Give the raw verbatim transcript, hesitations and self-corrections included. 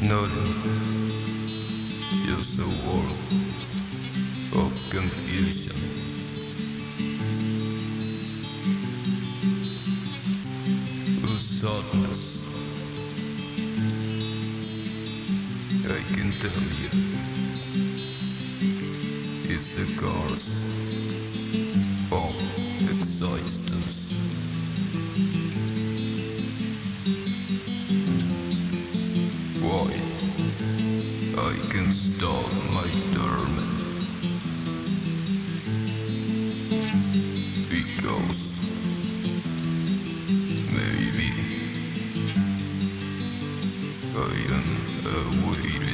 nothing, just a world of confusion. Whose sadness I can tell you is the cause of existence. Why I can stop my torment, because maybe I am a waiter.